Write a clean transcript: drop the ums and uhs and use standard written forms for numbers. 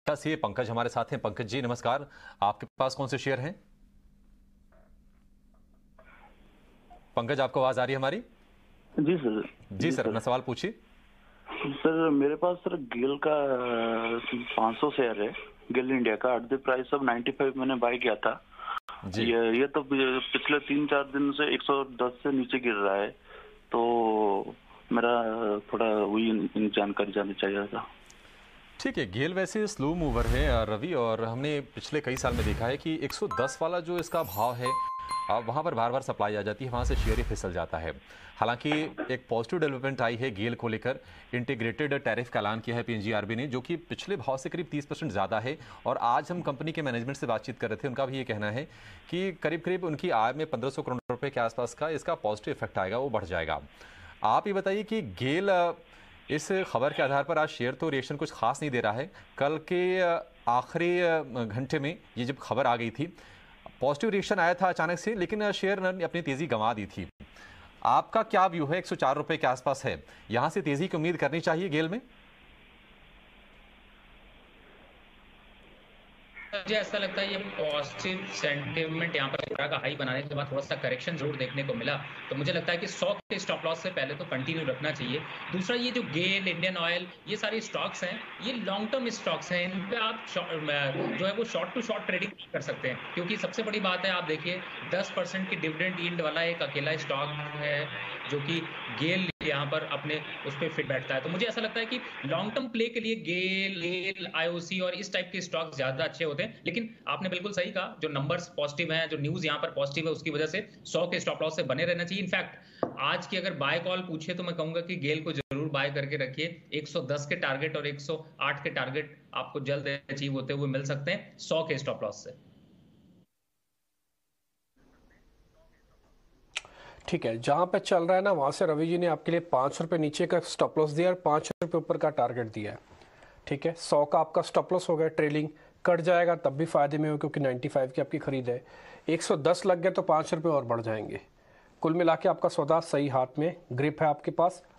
से पंकज हमारे साथ हैं। पंकज जी नमस्कार, आपके पास कौन से शेयर हैं? पंकज, आपको आवाज आ रही है हमारी? जी सर। जी सर, अपना सवाल पूछिए। सर मेरे पास सर गेल का 500 शेयर है, गेल इंडिया का। एट द प्राइस ऑफ 95 मैंने बाय किया था। जी। ये तो पिछले 3-4 दिन से 110 से नीचे गिर रहा है, तो मेरा थोड़ा वही जानकारी जाननी चाहिए था। ठीक है, गेल वैसे स्लो मूवर है रवि, और हमने पिछले कई साल में देखा है कि 110 वाला जो इसका भाव है वहाँ पर बार बार सप्लाई आ जाती है, वहाँ से शेयर ही फिसल जाता है। हालांकि एक पॉजिटिव डेवलपमेंट आई है गेल को लेकर। इंटीग्रेटेड टैरिफ का ऐलान किया है पीएनजीआरबी ने, जो कि पिछले भाव से करीब 30% ज़्यादा है। और आज हम कंपनी के मैनेजमेंट से बातचीत कर रहे थे, उनका भी ये कहना है कि करीब करीब उनकी आय में 1500 करोड़ रुपये के आसपास का इसका पॉजिटिव इफेक्ट आएगा, वो बढ़ जाएगा। आप ये बताइए कि गेल इस खबर के आधार पर आज शेयर तो रिएक्शन कुछ खास नहीं दे रहा है। कल के आखिरी घंटे में ये जब खबर आ गई थी, पॉजिटिव रिएक्शन आया था अचानक से, लेकिन शेयर ने अपनी तेजी गंवा दी थी। आपका क्या व्यू है? 104 रुपए के आसपास है, यहां से तेजी की उम्मीद करनी चाहिए गेल में? मुझे ऐसा लगता है ये पॉजिटिव सेंटिमेंट यहाँ पर थोड़ा का हाई बनाने के बाद थोड़ा सा करेक्शन जरूर देखने को मिला, तो मुझे लगता है कि 100 के स्टॉप लॉस से पहले तो कंटिन्यू रखना चाहिए। दूसरा, ये जो गेल, इंडियन ऑयल, ये सारे स्टॉक्स हैं, ये लॉन्ग टर्म स्टॉक्स हैं, इन पे आप जो है वो शॉर्ट टू शॉर्ट ट्रेडिंग कर सकते हैं। क्योंकि सबसे बड़ी बात है, आप देखिए 10% की डिविडेंड यील्ड वाला एक अकेला स्टॉक है जो कि गेल यहाँ पर अपने उस पर फिट बैठता है। तो मुझे ऐसा लगता है कि लॉन्ग टर्म प्ले के लिए गेल, आईओसी और इस टाइप के स्टॉक्स ज्यादा अच्छे होते हैं। लेकिन आपने बिल्कुल सही कहा, जो नंबर्स पॉजिटिव हैं, जो न्यूज यहाँ पर पॉजिटिव है, उसकी वजह से 100 के स्टॉप लॉस से बने रहना चाहिए। इनफैक्ट आज की अगर बाय कॉल पूछे तो मैं कहूंगा कि गेल को जरूर बाय करके रखिए। 110 के टारगेट और 108 के टारगेट आपको जल्द अचीव होते हुए मिल सकते हैं 100 के स्टॉप लॉस से। ठीक है, जहां पे चल रहा है ना वहां से रवि जी ने आपके लिए 5 रुपए नीचे का स्टॉप लॉस दिया और 5 रुपए ऊपर का टारगेट दिया है। ठीक है, 100 का आपका स्टॉप लॉस हो गया, ट्रेलिंग कट जाएगा तब भी फायदे में हो क्योंकि 95 की आपकी खरीद है। 110 लग गए तो 5 रुपए और बढ़ जाएंगे। कुल मिला के आपका सौदा सही हाथ में, ग्रिप है आपके पास।